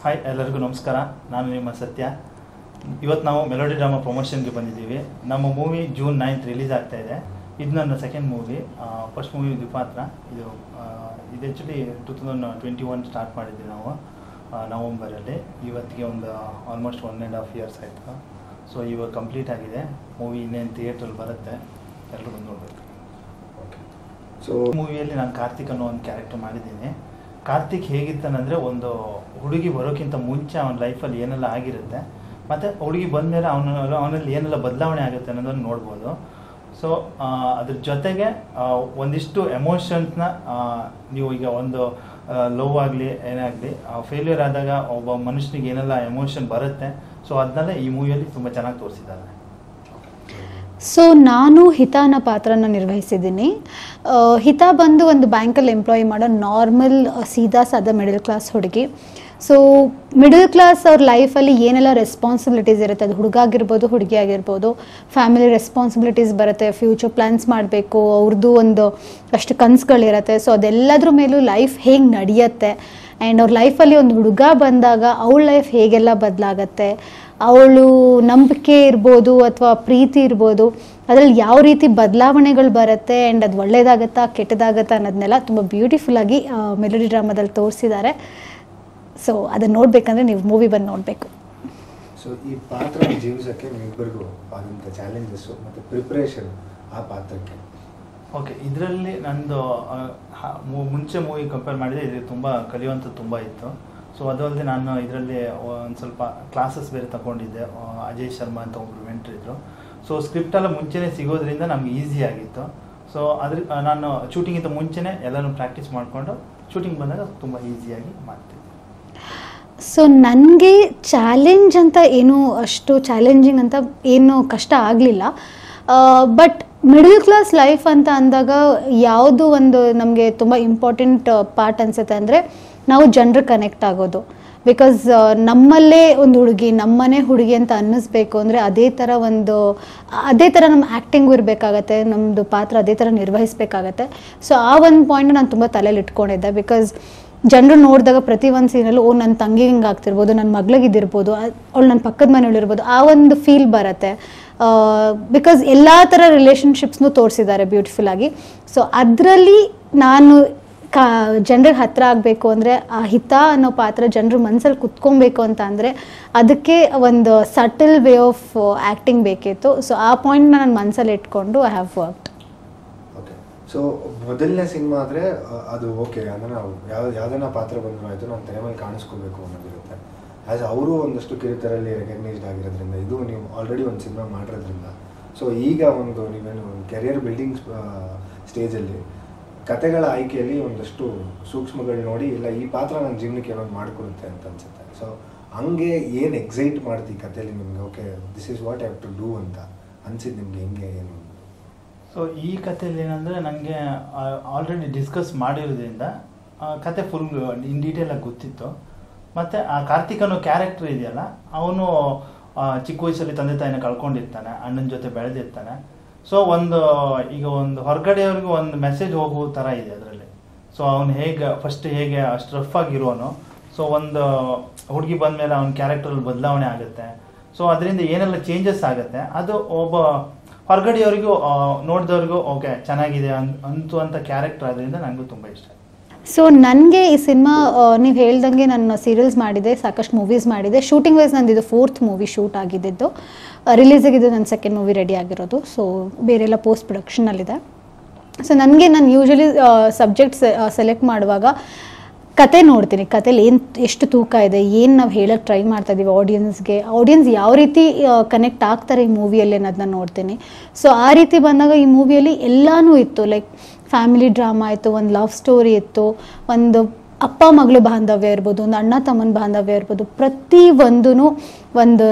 Hi ಎಲ್ಲರಿಗೂ ನಮಸ್ಕಾರ. ನಾನು ನಿಮ್ಮ ಸತ್ಯ. ಇವತ್ತು ನಾವು ಮೆಲೋಡಿ ಡ್ರಾಮಾ ಪ್ರಮೋಷನ್ಗೆ ಬಂದಿದ್ದೀವಿ. ನಮ್ಮ ಮೂವಿ ಜೂನ್ 9th ರಿಲೀಸ್ ಆಗ್ತಾ ಇದೆ. ಇದು ನನ್ನ second movie. First movie Dwipatra. ಇದು ಆ್ಯಕ್ಚುಲಿ 2021 ಸ್ಟಾರ್ಟ್ ಮಾಡಿದ್ವಿ ನಾವು ನವಂಬರಲ್ಲಿ. ಇವತ್ತಿಗೆ ಒಂದು ಆಲ್ಮೋಸ್ಟ್ 1.5 years ಆಯಿತು. ಸೊ ಇವಾಗ ಕಂಪ್ಲೀಟ್ ಆಗಿದೆ ಮೂವಿ. ಇನ್ನೇನು ಥಿಯೇಟ್ರಲ್ಲಿ ಬರುತ್ತೆ, ಎಲ್ಲರೂ ಬಂದು ನೋಡಬೇಕು. ಸೊ ಮೂವಿಯಲ್ಲಿ ನಾನು ಕಾರ್ತಿಕ್ ಅನ್ನೋ ಒಂದು ಕ್ಯಾರೆಕ್ಟರ್ ಮಾಡಿದ್ದೀನಿ. ಕಾರ್ತಿಕ್ ಹೇಗಿರ್ತಾನಂದರೆ, ಒಂದು ಹುಡುಗಿ ಬರೋಕ್ಕಿಂತ ಮುಂಚೆ ಅವನ ಲೈಫಲ್ಲಿ ಏನೆಲ್ಲ ಆಗಿರುತ್ತೆ, ಮತ್ತು ಹುಡುಗಿ ಬಂದಮೇಲೆ ಅವನಲ್ಲಿ ಏನೆಲ್ಲ ಬದಲಾವಣೆ ಆಗುತ್ತೆ ಅನ್ನೋದನ್ನು ನೋಡ್ಬೋದು. ಸೊ ಅದ್ರ ಜೊತೆಗೆ ಒಂದಿಷ್ಟು ಎಮೋಷನ್ಸ್ನ ನೀವು ಈಗ ಒಂದು ಲವ್ ಆಗಲಿ ಏನೇ ಆಗಲಿ ಫೇಲ್ಯೂರ್ ಆದಾಗ ಒಬ್ಬ ಮನುಷ್ಯನಿಗೆ ಏನೆಲ್ಲ ಎಮೋಷನ್ ಬರುತ್ತೆ, ಸೊ ಅದನ್ನೆಲ್ಲ ಈ ಮೂವಿಯಲ್ಲಿ ತುಂಬ ಚೆನ್ನಾಗಿ ತೋರಿಸಿದ್ದಾರೆ. ಸೊ ನಾನು ಹಿತಾ ಅನ್ನೋ ಪಾತ್ರನ ನಿರ್ವಹಿಸಿದ್ದೀನಿ. ಹಿತಾ ಬಂದು ಒಂದು ಬ್ಯಾಂಕಲ್ಲಿ ಎಂಪ್ಲಾಯಿ ಮಾಡೋ ನಾರ್ಮಲ್ ಸೀದಾ ಸಾದಾ ಮಿಡಲ್ ಕ್ಲಾಸ್ ಹುಡುಗಿ. ಸೊ ಮಿಡಲ್ ಕ್ಲಾಸ್ ಅವ್ರ ಲೈಫಲ್ಲಿ ಏನೆಲ್ಲ ರೆಸ್ಪಾನ್ಸಿಬಿಲಿಟೀಸ್ ಇರುತ್ತೆ, ಅದು ಹುಡುಗ ಆಗಿರ್ಬೋದು ಹುಡುಗಿ ಆಗಿರ್ಬೋದು, ಫ್ಯಾಮಿಲಿ ರೆಸ್ಪಾನ್ಸಿಬಿಲಿಟೀಸ್ ಬರುತ್ತೆ, ಫ್ಯೂಚರ್ ಪ್ಲ್ಯಾನ್ಸ್ ಮಾಡಬೇಕು, ಅವ್ರದ್ದು ಒಂದು ಅಷ್ಟು ಕನಸುಗಳಿರುತ್ತೆ. ಸೊ ಅದೆಲ್ಲದ್ರ ಮೇಲೂ ಲೈಫ್ ಹೇಗೆ ನಡೆಯುತ್ತೆ ಆ್ಯಂಡ್ ಅವ್ರ ಲೈಫಲ್ಲಿ ಒಂದು ಹುಡುಗ ಬಂದಾಗ ಅವಳ ಲೈಫ್ ಹೇಗೆಲ್ಲ ಬದಲಾಗತ್ತೆ, ಅವಳು ನಂಬಿಕೆ ಇರ್ಬೋದು ಅಥವಾ ಪ್ರೀತಿ ಇರ್ಬೋದು, ಅದರಲ್ಲಿ ಯಾವ ರೀತಿ ಬದಲಾವಣೆಗಳು ಬರುತ್ತೆ ಆ್ಯಂಡ್ ಅದು ಒಳ್ಳೇದಾಗತ್ತಾ ಕೆಟ್ಟದಾಗತ್ತಾ ಅನ್ನೋದನ್ನೆಲ್ಲ ತುಂಬ ಬ್ಯೂಟಿಫುಲ್ಲಾಗಿ ಮೆಲೋಡಿ ಡ್ರಾಮಾದಲ್ಲಿ ತೋರಿಸಿದ್ದಾರೆ. ಸೊ ಅದನ್ನು ನೋಡಬೇಕಂದ್ರೆ ನೀವು ಮೂವಿ ಬಂದು ನೋಡಬೇಕು. ಸೊ ಈ ಪಾತ್ರ ಜೀವಿಸೋಕ್ಕೆ ನಿಮ್ಮಿಬ್ಬರಿಗೂ ಆದಂಥ ಚಾಲೆಂಜಸ್ಸು ಮತ್ತು ಪ್ರಿಪ್ರೇಷನ್ ಆ ಪಾತ್ರಕ್ಕೆ. ಓಕೆ, ಇದರಲ್ಲಿ ನಂದು ಮುಂಚೆ ಮೂವಿ ಕಂಪೇರ್ ಮಾಡಿದರೆ ಇದು ತುಂಬ ಕಲಿಯುವಂಥದ್ದು ತುಂಬ ಇತ್ತು. ಸೊ ಅದಲ್ಲದೆ ನಾನು ಇದರಲ್ಲಿ ಒಂದು ಸ್ವಲ್ಪ ಕ್ಲಾಸಸ್ ಬೇರೆ ತಗೊಂಡಿದ್ದೆ. ಅಜಯ್ ಶರ್ಮಾ ಅಂತ ಒಬ್ಬರು ಮೆಂಟ್ರ್ ಇದ್ದರು. ಸೊ ಸ್ಕ್ರಿಪ್ಟೆಲ್ಲ ಮುಂಚೆನೇ ಸಿಗೋದ್ರಿಂದ ನಮ್ಗೆ ಈಸಿ ಆಗಿತ್ತು. ಸೊ ನಾನು ಶೂಟಿಂಗಿಂತ ಮುಂಚೆನೇ ಎಲ್ಲನೂ ಪ್ರಾಕ್ಟೀಸ್ ಮಾಡಿಕೊಂಡು ಶೂಟಿಂಗ್ ಬಂದಾಗ ತುಂಬ ಈಸಿಯಾಗಿ ಮಾಡ್ತೀನಿ. ಸೊ ನನಗೆ ಚಾಲೆಂಜ್ ಅಂತ ಏನು ಅಷ್ಟು ಚಾಲೆಂಜಿಂಗ್ ಅಂತ ಏನು ಕಷ್ಟ ಆಗಲಿಲ್ಲ. ಬಟ್ ಮಿಡಲ್ ಕ್ಲಾಸ್ ಲೈಫ್ ಅಂತ ಅಂದಾಗ ಯಾವುದು ಒಂದು ನಮಗೆ ತುಂಬ ಇಂಪಾರ್ಟೆಂಟ್ ಪಾರ್ಟ್ ಅನಿಸುತ್ತೆ ಅಂದರೆ ನಾವು ಜನರು ಕನೆಕ್ಟ್ ಆಗೋದು. ಬಿಕಾಸ್ ನಮ್ಮಲ್ಲೇ ಒಂದು ಹುಡುಗಿ, ನಮ್ಮನೆ ಹುಡುಗಿ ಅಂತ ಅನ್ನಿಸ್ಬೇಕು ಅಂದರೆ ಅದೇ ಥರ ನಮ್ಮ ಆ್ಯಕ್ಟಿಂಗು ಇರಬೇಕಾಗತ್ತೆ, ನಮ್ಮದು ಪಾತ್ರ ಅದೇ ಥರ ನಿರ್ವಹಿಸಬೇಕಾಗತ್ತೆ. ಸೊ ಆ ಒಂದು ಪಾಯಿಂಟ್ ನಾನು ತುಂಬ ತಲೆಯಲ್ಲಿ ಇಟ್ಕೊಂಡಿದ್ದೆ. ಬಿಕಾಸ್ ಜನರು ನೋಡಿದಾಗ ಪ್ರತಿ ಒಂದು ಸೀನಲ್ಲೂ ನನ್ನ ತಂಗಿ ಹಿಂಗೆ ಆಗ್ತಿರ್ಬೋದು, ನನ್ನ ಮಗಳಿಗಿದ್ದಿರ್ಬೋದು, ಅವಳು ನನ್ನ ಪಕ್ಕದ ಮನೆಯಲ್ಲಿರ್ಬೋದು, ಆ ಒಂದು ಫೀಲ್ ಬರುತ್ತೆ. ಬಿಕಾಸ್ ಎಲ್ಲ ಥರ ರಿಲೇಷನ್ಶಿಪ್ಸ್ನೂ ತೋರಿಸಿದ್ದಾರೆ ಬ್ಯೂಟಿಫುಲ್ಲಾಗಿ. ಸೊ ಅದರಲ್ಲಿ ನಾನು ಜನರಿಗೆ ಹತ್ತಿರ ಆಗಬೇಕು ಅಂದರೆ ಆ ಹಿತಾ ಅನ್ನೋ ಪಾತ್ರ ಜನರು ಮನಸ್ಸಲ್ಲಿ ಕುತ್ಕೊಬೇಕು ಅಂತ ಅಂದರೆ ಅದಕ್ಕೆ ಒಂದು ಸಟಲ್ ವೇ ಆಫ್ ಆ್ಯಕ್ಟಿಂಗ್ ಬೇಕಿತ್ತು. ಸೊ ಆ ಪಾಯಿಂಟ್ನ ನಾನು ಮನಸ್ಸಲ್ಲಿ ಇಟ್ಕೊಂಡು I have worked. Okay, so ಮೊದಲನೇ ಸಿನಿಮಾ ಆದರೆ ಅದು ಓಕೆ, ಅಂದರೆ ನಾವು ಯಾವುದನ್ನ ಪಾತ್ರ ಬಂದರೂ ಆಯಿತು ನಾನು ತೆರೆ ಮೇಲೆ ಕಾಣಿಸ್ಕೋಬೇಕು ಅನ್ನೋದಿರುತ್ತೆ. ಆ್ಯಸ್ ಅವರು ಒಂದಷ್ಟು ಕಿರುತೆರೆಯಲ್ಲಿ ರೆಕಗ್ನೈಸ್ಡ್ ಆಗಿರೋದ್ರಿಂದ, ಇದು ನೀವು ಆಲ್ರೆಡಿ ಒಂದು ಸಿನಿಮಾ ಮಾಡಿರೋದ್ರಿಂದ, ಸೊ ಈಗ ಒಂದು ನೀವೇನು ಕೆರಿಯರ್ ಬಿಲ್ಡಿಂಗ್ ಸ್ಟೇಜಲ್ಲಿ ಕತೆಗಳ ಆಯ್ಕೆಯಲ್ಲಿ ಒಂದಷ್ಟು ಸೂಕ್ಷ್ಮಗಳು ನೋಡಿ, ಇಲ್ಲ ಈ ಪಾತ್ರ ನನ್ನ ಜೀವನಕ್ಕೆ ಏನೋ ಮಾಡಿಕೊಡುತ್ತೆ ಅಂತ ಅನ್ಸುತ್ತೆ. ಸೊ ಹಂಗೆ ಏನು ಎಕ್ಸೈಟ್ ಮಾಡ್ತೀವಿ ಕತೆಯಲ್ಲಿ ನಿಮಗೆ, okay this is what I have to do ಅಂತ ಅನ್ಸಿದ್ದು ನಿಮಗೆ ಹೆಂಗೆ ಏನು? ಸೊ ಈ ಕಥೆಯಲ್ಲಿ ಏನಂದರೆ ನನಗೆ ಆಲ್ರೆಡಿ ಡಿಸ್ಕಸ್ ಮಾಡಿರೋದ್ರಿಂದ ಕತೆ ಫುಲ್ ಇನ್ ಡೀಟೇಲಾಗಿ ಗೊತ್ತಿತ್ತು. ಮತ್ತು ಆ ಕಾರ್ತಿಕ್ ಅನ್ನೋ ಕ್ಯಾರೆಕ್ಟರ್ ಇದೆಯಲ್ಲ, ಅವನು ಚಿಕ್ಕ ವಯಸ್ಸಲ್ಲಿ ತಂದೆ ತಾಯಿನ ಕಳ್ಕೊಂಡಿರ್ತಾನೆ, ಅಣ್ಣನ ಜೊತೆ ಬೆಳೆದಿರ್ತಾನೆ. ಸೊ ಈಗ ಒಂದು ಹೊರಗಡೆಯವ್ರಿಗೆ ಒಂದು ಮೆಸೇಜ್ ಹೋಗುವ ಥರ ಇದೆ ಅದರಲ್ಲಿ. ಸೊ ಅವನು ಫಸ್ಟ್ ಹೇಗೆ ಅಷ್ಟು ರಫ್ ಆಗಿರೋನು, ಸೊ ಒಂದು ಹುಡುಗಿ ಬಂದಮೇಲೆ ಅವನ ಕ್ಯಾರೆಕ್ಟರಲ್ಲಿ ಬದಲಾವಣೆ ಆಗುತ್ತೆ. ಸೊ ಅದರಿಂದ ಏನೆಲ್ಲ ಚೇಂಜಸ್ ಆಗುತ್ತೆ, ಅದು ಒಬ್ಬ ಹೊರಗಡೆಯವ್ರಿಗೂ ನೋಡಿದವ್ರಿಗೂ ಓಕೆ ಚೆನ್ನಾಗಿದೆ ಅಂತ ಕ್ಯಾರೆಕ್ಟರ್. ಅದರಿಂದ ನನಗೂ ತುಂಬ ಇಷ್ಟ. ಸೊ ನನಗೆ ಈ ಸಿನಿಮಾ ನೀವು ಹೇಳ್ದಂಗೆ ನಾನು ಸೀರಿಯಲ್ಸ್ ಮಾಡಿದೆ, ಸಾಕಷ್ಟು ಮೂವೀಸ್ ಮಾಡಿದೆ. ಶೂಟಿಂಗ್ ವೈಸ್ ನಂದು ಇದು 4th ಮೂವಿ ಶೂಟ್ ಆಗಿದ್ದು. ರಿಲೀಸಿಗಿದ್ದು ನನ್ನ ಸೆಕೆಂಡ್ ಮೂವಿ ರೆಡಿ ಆಗಿರೋದು. ಸೊ ಬೇರೆಲ್ಲ ಪೋಸ್ಟ್ ಪ್ರೊಡಕ್ಷನಲ್ಲಿದೆ. ಸೊ ನನಗೆ ನಾನು ಯೂಶ್ವಲಿ ಸಬ್ಜೆಕ್ಟ್ಸ್ ಸೆಲೆಕ್ಟ್ ಮಾಡುವಾಗ ಕತೆ ನೋಡ್ತೀನಿ, ಕತೆಲಿ ಎಷ್ಟು ತೂಕ ಇದೆ, ಏನು ನಾವು ಹೇಳೋಕ್ಕೆ ಟ್ರೈ ಮಾಡ್ತಾ ಇದ್ದೀವಿ ಆಡಿಯನ್ಸ್ ಯಾವ ರೀತಿ ಕನೆಕ್ಟ್ ಆಗ್ತಾರೆ ಈ ಮೂವಿಯಲ್ಲಿ ಅನ್ನೋದನ್ನ ನೋಡ್ತೀನಿ. ಸೊ ಆ ರೀತಿ ಬಂದಾಗ ಈ ಮೂವಿಯಲ್ಲಿ ಎಲ್ಲನೂ ಇತ್ತು. ಲೈಕ್ ಫ್ಯಾಮಿಲಿ ಡ್ರಾಮಾ ಇತ್ತು, ಒಂದು ಲವ್ ಸ್ಟೋರಿ ಇತ್ತು, ಒಂದು ಅಪ್ಪ ಮಗಳು ಬಾಂಧವ್ಯ ಇರ್ಬೋದು, ಒಂದು ಅಣ್ಣ ತಮ್ಮನ ಬಾಂಧವ್ಯ ಇರ್ಬೋದು, ಪ್ರತಿ ಒಂದೂ ಒಂದು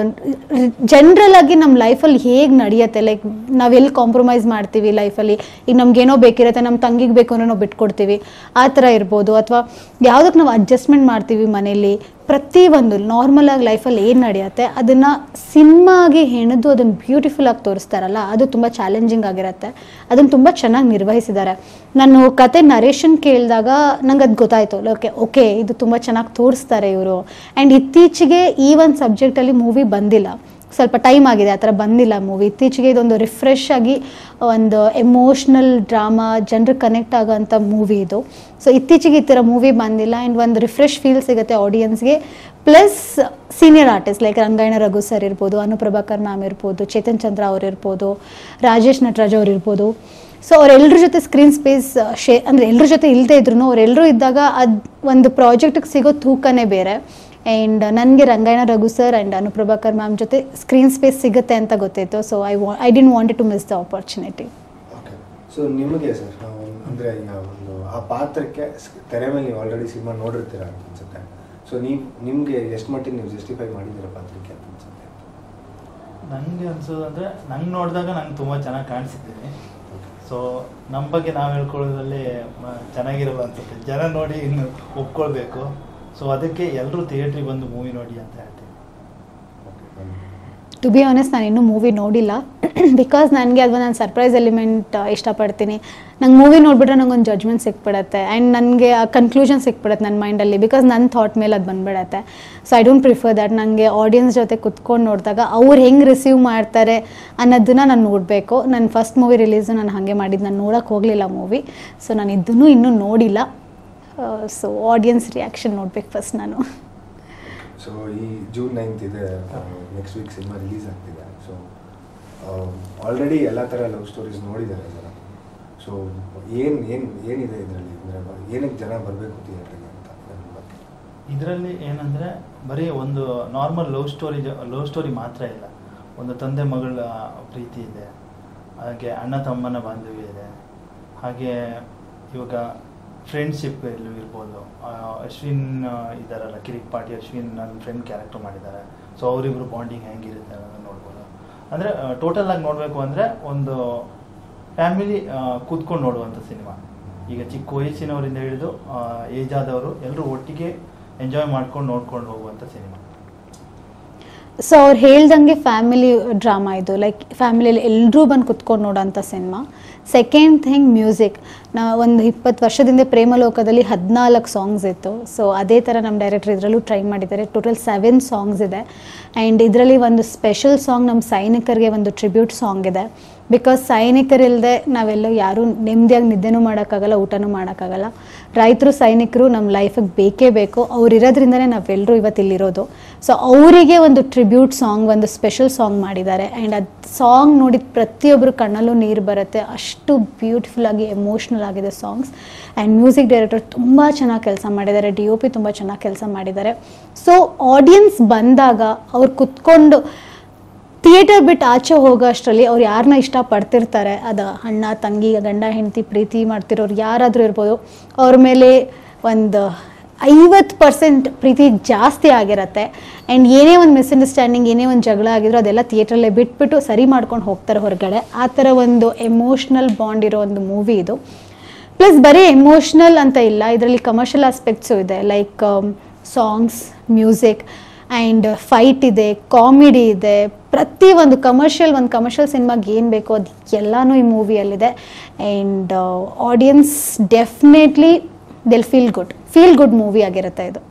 ಜನರಲ್ ಆಗಿ ನಮ್ಮ ಲೈಫಲ್ಲಿ ಹೇಗೆ ನಡೆಯುತ್ತೆ, ಲೈಕ್ ನಾವೆಲ್ಲಿ ಕಾಂಪ್ರಮೈಸ್ ಮಾಡ್ತೀವಿ ಲೈಫಲ್ಲಿ. ಈಗ ನಮಗೇನೋ ಬೇಕಿರುತ್ತೆ, ನಮ್ಮ ತಂಗಿಗೆ ಬೇಕು ಅಂದರೆ ನಾವು ಬಿಟ್ಕೊಡ್ತೀವಿ, ಆ ಥರ ಇರ್ಬೋದು. ಅಥವಾ ಯಾವುದಕ್ಕೆ ನಾವು ಅಡ್ಜಸ್ಟ್ಮೆಂಟ್ ಮಾಡ್ತೀವಿ ಮನೇಲಿ, ಪ್ರತಿಯೊಂದು ನಾರ್ಮಲಾಗಿ ಲೈಫಲ್ಲಿ ಏನು ನಡೆಯುತ್ತೆ ಅದನ್ನು ಸಿನಿಮಾಗೆ ಹೆಣೆದು ಅದನ್ನು ಬ್ಯೂಟಿಫುಲ್ಲಾಗಿ ತೋರಿಸ್ತಾರಲ್ಲ, ಅದು ತುಂಬ ಚಾಲೆಂಜಿಂಗ್ ಆಗಿರುತ್ತೆ. ಅದನ್ನು ತುಂಬ ಚೆನ್ನಾಗಿ ನಿರ್ವಹಿಸಿದ್ದಾರೆ. ನಾನು ಕತೆ ನರೇಷನ್ ಕೇಳಿದಾಗ ನಂಗೆ ಅದು ಗೊತ್ತಾಯಿತು, ಓಕೆ ಇದು ತುಂಬ ಚೆನ್ನಾಗಿ ತೋರಿಸ್ತಾರೆ ಇವರು. ಆ್ಯಂಡ್ ಇತ್ತೀಚೆಗೆ ಈ ಒಂದು ಸಬ್ಜೆಕ್ಟಲ್ಲಿ ಮೂವಿ ಬಂದಿಲ್ಲ, ಸ್ವಲ್ಪ ಟೈಮ್ ಆಗಿದೆ ಆ ಥರ ಬಂದಿಲ್ಲ ಮೂವಿ. ಇತ್ತೀಚೆಗೆ ಇದೊಂದು ರಿಫ್ರೆಶ್ ಆಗಿ ಒಂದು ಎಮೋಷ್ನಲ್ ಡ್ರಾಮಾ, ಜನರಿಗೆ ಕನೆಕ್ಟ್ ಆಗೋಂಥ ಮೂವಿ ಇದು. ಸೊ ಇತ್ತೀಚೆಗೆ ಈ ಥರ ಮೂವಿ ಬಂದಿಲ್ಲ. ಆ್ಯಂಡ್ ಒಂದು ರಿಫ್ರೆಶ್ ಫೀಲ್ ಸಿಗುತ್ತೆ ಆಡಿಯನ್ಸ್ಗೆ. Plus senior artist like Rangayana Raghu sir ಇರ್ಬೋದು, ಅನುಪ್ರಭಾಕರ್ ಮ್ಯಾಮ್ ಇರ್ಬೋದು, ಚೇತನ್ ಚಂದ್ರ ಅವ್ರು ಇರ್ಬೋದು, ರಾಜೇಶ್ ನಟರಾಜ್ ಅವ್ರು ಇರ್ಬೋದು. ಸೊ ಅವರೆಲ್ಲರ ಜೊತೆ ಸ್ಕ್ರೀನ್ ಸ್ಪೇಸ್ ಅಂದರೆ ಎಲ್ಲರ ಜೊತೆ ಇಲ್ಲದೆ ಇದ್ರು ಅವರೆಲ್ಲರೂ ಇದ್ದಾಗ ಅದು ಒಂದು ಪ್ರಾಜೆಕ್ಟಿಗೆ ಸಿಗೋ ತೂಕನೇ ಬೇರೆ. ಆ್ಯಂಡ್ ನನಗೆ Rangayana Raghu sir and Anuprabhakar ma'am ಜೊತೆ ಸ್ಕ್ರೀನ್ ಸ್ಪೇಸ್ ಸಿಗುತ್ತೆ ಅಂತ ಗೊತ್ತಿತ್ತು. So I didn't wanted to miss the opportunity. Okay, so ನಿಮಗೆ ಸರ್ ಅಂದರೆ ಈಗ ಒಂದು ಆ ಪಾತ್ರಕ್ಕೆ ತೆರೆ ಮೇಲೆ ನೀವು ಆಲ್ರೆಡಿ ಸಿನಿಮಾ ನೋಡಿರ್ತೀರ ಅಂತ ಅನ್ಸುತ್ತೆ. ಸೊ ನಿಮಗೆ ಎಷ್ಟು ಮಟ್ಟಿಗೆ ನೀವು ಜಸ್ಟಿಫೈ ಮಾಡಿದ್ದೀರ ಪಾತ್ರಕ್ಕೆ ಅಂತ ಅನ್ಸುತ್ತೆ? ನನಗೆ ಅನ್ಸೋದಂದರೆ ನಂಗೆ ನೋಡಿದಾಗ ನಂಗೆ ತುಂಬ ಚೆನ್ನಾಗಿ ಕಾಣಿಸಿದ್ದೀನಿ. ಸೊ ನಮ್ಮ ಬಗ್ಗೆ ನಾವು ಹೇಳ್ಕೊಳ್ಳೋದ್ರಲ್ಲಿ ಚೆನ್ನಾಗಿರಲ್ಲ ಅನ್ಸುತ್ತೆ. ಜನ ನೋಡಿ ಇನ್ನು ಒಪ್ಕೊಳ್ಬೇಕು. ಸೊ ಅದಕ್ಕೆ ಎಲ್ಲರೂ ಥಿಯೇಟ್ರಿಗೆ ಬಂದು ಮೂವಿ ನೋಡಿ ಅಂತ ಹೇಳ್ತೀನಿ. ಟು ಬಿ ಆನೆಸ್ಟ್ ನಾನು ಇನ್ನೂ ಮೂವಿ ನೋಡಿಲ್ಲ. ಬಿಕಾಸ್ ನನಗೆ ಅದು ನಾನು ಸರ್ಪ್ರೈಸ್ ಎಲಿಮೆಂಟ್ ಇಷ್ಟಪಡ್ತೀನಿ. ನಂಗೆ ಮೂವಿ ನೋಡಿಬಿಟ್ರೆ ನಂಗೊಂದು ಜಡ್ಜ್ಮೆಂಟ್ ಸಿಕ್ಬಿಡುತ್ತೆ. ಆ್ಯಂಡ್ ನನಗೆ ಆ ಕನ್ಕ್ಲೂಷನ್ ಸಿಕ್ಬಿಡುತ್ತೆ ನನ್ನ ಮೈಂಡಲ್ಲಿ. ಬಿಕಾಸ್ ನನ್ನ ಥಾಟ್ ಮೇಲೆ ಅದು ಬಂದುಬಿಡತ್ತೆ. So I don't prefer that. ನನಗೆ ಆಡಿಯನ್ಸ್ ಜೊತೆ ಕುತ್ಕೊಂಡು ನೋಡಿದಾಗ ಅವ್ರು ಹೆಂಗೆ ರಿಸೀವ್ ಮಾಡ್ತಾರೆ ಅನ್ನೋದನ್ನು ನಾನು ನೋಡಬೇಕು. ನನ್ನ ಫಸ್ಟ್ ಮೂವಿ ರಿಲೀಸು ನಾನು ಹಾಗೆ ಮಾಡಿದ್ದು, ನಾನು ನೋಡೋಕ್ಕೆ ಹೋಗಲಿಲ್ಲ ಮೂವಿ. ಸೊ ನಾನು ಇದನ್ನು ಇನ್ನೂ ನೋಡಿಲ್ಲ. ಸೊ ಆಡಿಯನ್ಸ್ ರಿಯಾಕ್ಷನ್ ನೋಡ್ಬೇಕು ಫಸ್ಟ್ ನಾನು. ಸೊ ಈ ಜೂನ್ 9th ಇದೆ, ನೆಕ್ಸ್ಟ್ ವೀಕ್ ಸಿನಿಮಾ ರಿಲೀಸ್ ಆಗ್ತಿದೆ. ಸೊ ಆಲ್ರೆಡಿ ಎಲ್ಲ ಥರ ಲವ್ ಸ್ಟೋರೀಸ್ ನೋಡಿದ್ದಾರೆ ಜನ. ಸೊ ಏನಿದೆ ಇದರಲ್ಲಿ, ಏನಕ್ಕೆ ಜನ ಬರಬೇಕು ಥಿಯೇಟ್ರಿಗೆ ಅಂತ? ಇದರಲ್ಲಿ ಏನಂದರೆ ಬರೀ ಒಂದು ನಾರ್ಮಲ್ ಲವ್ ಸ್ಟೋರಿ ಮಾತ್ರ ಇಲ್ಲ. ಒಂದು ತಂದೆ ಮಗಳ ಪ್ರೀತಿ ಇದೆ, ಹಾಗೆ ಅಣ್ಣ ತಮ್ಮನ ಬಾಂಧವ್ಯ ಇದೆ, ಹಾಗೆ ಇವಾಗ ಫ್ರೆಂಡ್ಶಿಪ್ ಎಲ್ಲೂ ಇರ್ಬೋದು. ಅಶ್ವಿನ್ ಇದ್ದಾರಲ್ಲ, ಕಿರಿಕ್ ಪಾಟಿ ಅಶ್ವಿನ್ ನನ್ನ ಫ್ರೆಂಡ್ ಕ್ಯಾರೆಕ್ಟರ್ ಮಾಡಿದ್ದಾರೆ. ಸೊ ಅವರಿಬ್ಬರು ಬಾಂಡಿಂಗ್ ಹೆಂಗಿರುತ್ತೆ ಅನ್ನೋದನ್ನು ನೋಡ್ಬೋದು. ಅಂದರೆ ಟೋಟಲಾಗಿ ನೋಡಬೇಕು ಅಂದರೆ ಒಂದು ಫ್ಯಾಮಿಲಿ ಕೂತ್ಕೊಂಡು ನೋಡುವಂಥ ಸಿನಿಮಾ. ಈಗ ಚಿಕ್ಕ ವಯಸ್ಸಿನವರಿಂದ ಹಿಡಿದು ಏಜ್ ಆದವರು ಎಲ್ಲರೂ ಒಟ್ಟಿಗೆ ಎಂಜಾಯ್ ಮಾಡ್ಕೊಂಡು ನೋಡ್ಕೊಂಡು ಹೋಗುವಂಥ ಸಿನಿಮಾ. ಸೊ ಅವ್ರು ಹೇಳ್ದಂಗೆ ಫ್ಯಾಮಿಲಿ ಡ್ರಾಮಾ ಇದು. ಲೈಕ್ ಫ್ಯಾಮಿಲಿಯಲ್ಲಿ ಎಲ್ಲರೂ ಬಂದು ಕುತ್ಕೊಂಡು ನೋಡೋಂಥ ಸಿನಿಮಾ. Second thing music. ಒಂದು 20 ವರ್ಷದಿಂದ ಪ್ರೇಮಲೋಕದಲ್ಲಿ 14 ಸಾಂಗ್ಸ್ ಇತ್ತು. ಸೊ ಅದೇ ಥರ ನಮ್ಮ ಡೈರೆಕ್ಟರ್ ಇದರಲ್ಲೂ ಟ್ರೈ ಮಾಡಿದ್ದಾರೆ. ಟೋಟಲ್ 7 ಸಾಂಗ್ಸ್ ಇದೆ. ಆ್ಯಂಡ್ ಇದರಲ್ಲಿ ಒಂದು ಸ್ಪೆಷಲ್ ಸಾಂಗ್ ನಮ್ಮ ಸೈನಿಕರಿಗೆ ಒಂದು ಟ್ರಿಬ್ಯೂಟ್ ಸಾಂಗ್ ಇದೆ. ಬಿಕಾಸ್ ಸೈನಿಕರಿಲ್ಲದೆ ನಾವೆಲ್ಲೋ ಯಾರೂ ನೆಮ್ಮದಿಯಾಗಿ ನಿದ್ದೆನೂ ಮಾಡೋಕ್ಕಾಗಲ್ಲ, ಊಟನೂ ಮಾಡೋಕ್ಕಾಗಲ್ಲ. ರೈತರು ಸೈನಿಕರು ನಮ್ಮ ಲೈಫಿಗೆ ಬೇಕೇ ಬೇಕು. ಅವರಿರೋದ್ರಿಂದನೇ ನಾವೆಲ್ಲರೂ ಇವತ್ತಿಲ್ಲಿರೋದು. ಸೊ ಅವರಿಗೆ ಒಂದು ಟ್ರಿಬ್ಯೂಟ್ ಸಾಂಗ್, ಒಂದು ಸ್ಪೆಷಲ್ ಸಾಂಗ್ ಮಾಡಿದ್ದಾರೆ. ಆ್ಯಂಡ್ ಅದು ಸಾಂಗ್ ನೋಡಿದ ಪ್ರತಿಯೊಬ್ಬರು ಕಣ್ಣಲ್ಲೂ ನೀರು ಬರುತ್ತೆ. ಅಷ್ಟು ಬ್ಯೂಟಿಫುಲ್ಲಾಗಿ ಎಮೋಷ್ನಲ್ ಆಗಿದೆ ಸಾಂಗ್ಸ್. ಆ್ಯಂಡ್ ಮ್ಯೂಸಿಕ್ ಡೈರೆಕ್ಟರ್ ತುಂಬ ಚೆನ್ನಾಗಿ ಕೆಲಸ ಮಾಡಿದ್ದಾರೆ. DOP ತುಂಬ ಚೆನ್ನಾಗಿ ಕೆಲಸ ಮಾಡಿದ್ದಾರೆ. ಸೊ ಆಡಿಯನ್ಸ್ ಬಂದಾಗ ಅವ್ರು ಕುತ್ಕೊಂಡು ಥಿಯೇಟರ್ ಬಿಟ್ಟು ಆಚೆ ಹೋಗೋ ಅಷ್ಟರಲ್ಲಿ ಅವ್ರು ಯಾರನ್ನ ಇಷ್ಟಪಡ್ತಿರ್ತಾರೆ, ಅದು ಅಣ್ಣ ತಂಗಿ ಗಂಡ ಹೆಂಡತಿ ಪ್ರೀತಿ ಮಾಡ್ತಿರೋರು ಯಾರಾದರೂ ಇರ್ಬೋದು, ಅವ್ರ ಮೇಲೆ ಒಂದು 50% ಪ್ರೀತಿ ಜಾಸ್ತಿ ಆಗಿರುತ್ತೆ. ಆ್ಯಂಡ್ ಏನೇ ಒಂದು ಮಿಸ್ಅಂಡರ್ಸ್ಟ್ಯಾಂಡಿಂಗ್, ಏನೇ ಒಂದು ಜಗಳ ಆಗಿದ್ರು ಅದೆಲ್ಲ ಥಿಯೇಟ್ರಲ್ಲೇ ಬಿಟ್ಬಿಟ್ಟು ಸರಿ ಮಾಡ್ಕೊಂಡು ಹೋಗ್ತಾರೆ ಹೊರಗಡೆ. ಆ ಥರ ಒಂದು ಎಮೋಷ್ನಲ್ ಬಾಂಡ್ ಇರೋ ಒಂದು ಮೂವಿ ಇದು. ಪ್ಲಸ್ ಬರೀ ಎಮೋಷ್ನಲ್ ಅಂತ ಇಲ್ಲ, ಇದರಲ್ಲಿ ಕಮರ್ಷಿಯಲ್ ಆಸ್ಪೆಕ್ಟ್ಸು ಇದೆ. Like songs, music and fight ಇದೆ, ಕಾಮಿಡಿ ಇದೆ. ಪ್ರತಿಯೊಂದು ಕಮರ್ಷಿಯಲ್ ಸಿನಿಮಾಗೆ ಏನು ಬೇಕೋ ಅದು ಎಲ್ಲನೂ ಈ ಮೂವಿಯಲ್ಲಿದೆ. And audience definitely feel good movie ಆಗಿರುತ್ತೆ ಇದು.